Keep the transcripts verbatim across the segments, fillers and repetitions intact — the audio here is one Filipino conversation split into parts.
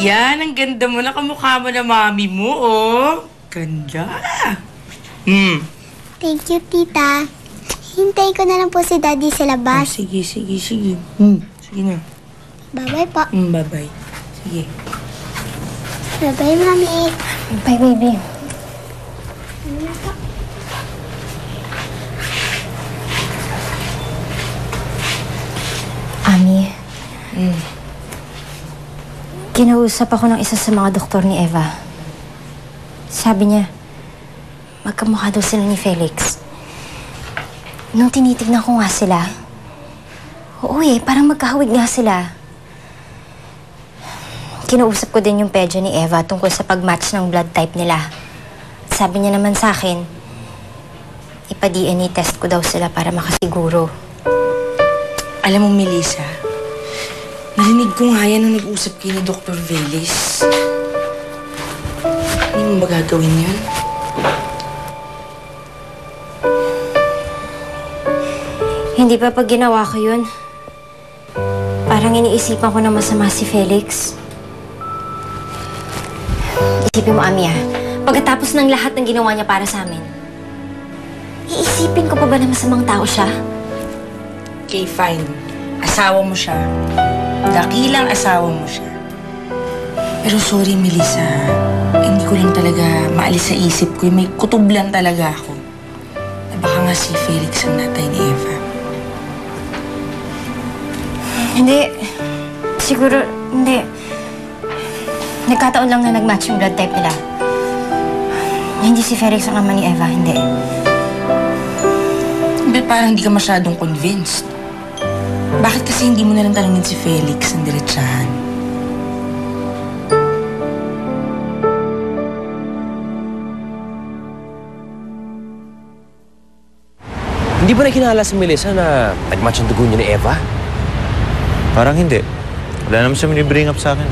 Yan, ang ganda mo. Nakamukha mo na mami mo, oh. Ganda. Hmm. Thank you, tita. Hintay ko na lang po si daddy sa Oh, labas. sige, sige, sige. Hmm. Sige na. Bye-bye po. Hmm, bye-bye. Sige. Bye-bye, mami. Bye, baby. Ami, Hmm. kinausap ako ng isa sa mga doktor ni Eva. Sabi niya, magkamukha daw sila ni Felix. Nung tinitignan ko nga sila, oo eh, parang magkahawig nga sila. Kinausap ko din yung pedya ni Eva tungkol sa pag-match ng blood type nila. Sabi niya naman sa akin, ipa-D N A test ko daw sila para makasiguro. Alam mo, Melissa, narinig ko nga yan nung nag-usap kayo ni Doctor Velis. Hindi mo ba gagawin yun? Hindi pa pag ginawa ko yun, parang iniisipan ko na masama si Felix. Isipin mo, Ami, ah, pagkatapos ng lahat ng ginawa niya para sa amin, iisipin ko pa ba na masamang tao siya? Okay, fine. Asawa mo siya. Dakilang asawa mo siya. Pero sorry, Melissa. Hindi ko lang talaga maalis sa isip ko. May kutob lang talaga ako. Na baka nga si Felix ang natay ni Eva. Hindi. Siguro, hindi. Nagkataon lang na nag-match yung blood type nila. Hindi si Felix ang ama ni Eva, hindi. But parang hindi ka masyadong convinced. Bakit kasi hindi mo na lang tanungin si Felix ng diretsahan? Hindi ba nakinala si Melissa na nag-match ang dugo niya ni Eva? Parang hindi. Wala naman siya minibring up sa akin.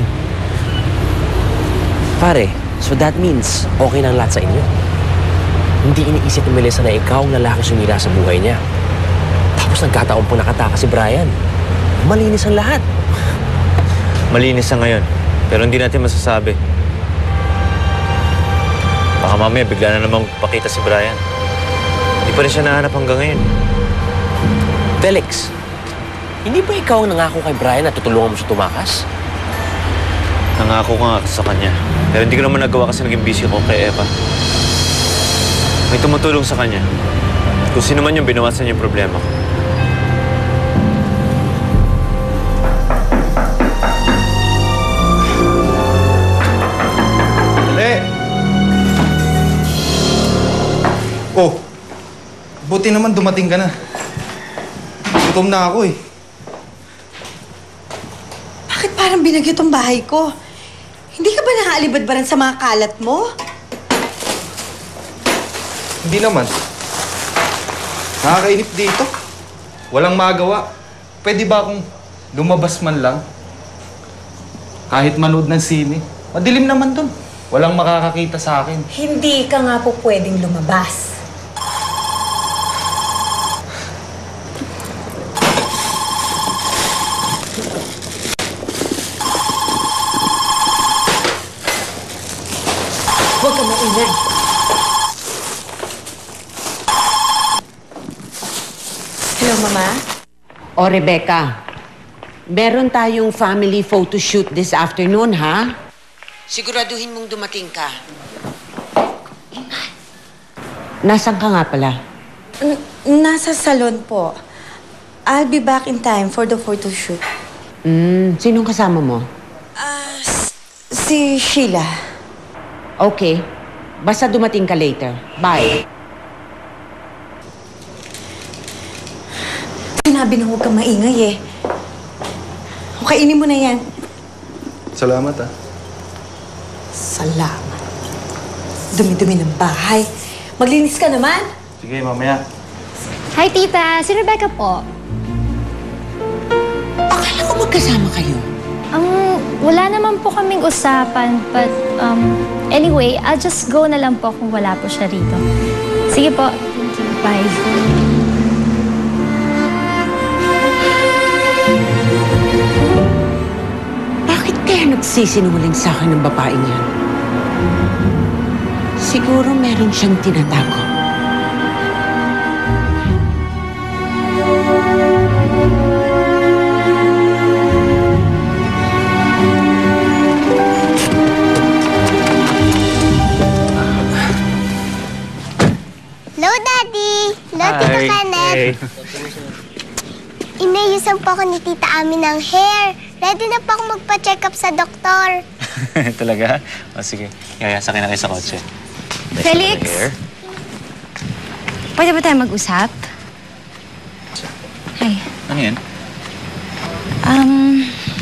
Pare, so that means okay na ang lahat sa inyo. Hindi iniisip ni Melissa na ikaw ang lalaki sumira sa buhay niya. Tapos nagkataon po nakataka si Brian. Malinis ang lahat. Malinis sa ngayon. Pero hindi natin masasabi. Baka mamaya bigla na namang pakita si Brian. Hindi pa rin siya nahanap hanggang ngayon. Felix, hindi ba ikaw ang nangako kay Brian na tutulungan mo siya tumakas? Nangako ka nga sa kanya. Pero hindi ko naman nagawa kasi naging busy ko kay Eva. May tumutulong sa kanya. Kung sino man yung binawasan yung problema ko. Dali! Oh, buti naman dumating ka na. Gutom na ako eh. Bakit parang binagyo tong bahay ko? Hindi ka ba nakaalibadbaran sa mga kalat mo? Hindi naman. Nakakainip dito. Walang magawa. Pwede ba akong lumabas man lang? Kahit manood ng sine. Madilim naman dun. Walang makakakita sa akin. Hindi ka nga po pwedeng lumabas. Huwag ka maingay. Hello, Mama? O, Rebecca, meron tayong family photo shoot this afternoon, ha? Siguraduhin mong dumating ka. Nasaan ka nga pala? N- nasa salon po. I'll be back in time for the photo shoot. Hmm, sinong kasama mo? Ah, si Sheila. Okay. Basta dumating ka later. Bye. Sinabi na huwag kang maingay eh. Kainin mo na yan. Salamat ah. Salamat. Dumi-dumi ng bahay. Maglinis ka naman. Sige, mamaya. Hi, tita. Si Rebecca po. Akala ko magkasama kayo. Um, wala naman po kaming usapan, but um, anyway, I'll just go na lang po kung wala po siya rito. Sige po. Thank you. Bye. Bakit kaya nagsisinungaling sa akin ng babaeng yan? Siguro meron siyang tinatago. Hello, Daddy! Hello, Tito Kenneth! Inayusan po ako ni Tita Ami ng hair. Ready na po ako magpa-check up sa doktor. Talaga? O sige, yaya, sakay na kayo sa kotse. Felix! Pwede ba tayo mag-usap? Hi. Ano yan? Um...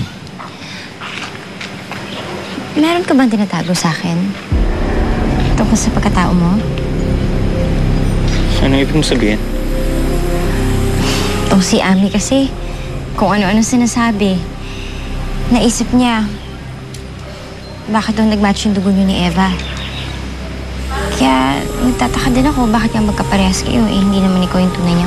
Meron ka bang tinatago sa akin? Tungkol sa pagkatao mo? Ano ibig mo sabihin? Itong si Ami kasi, kung ano-ano sinasabi. Naisip niya, bakit daw nag-match yung dugo niyo ni Eva. Kaya nagtataka din ako, bakit nga magkaparehas kayo eh, hindi naman ikaw yung tunay niyang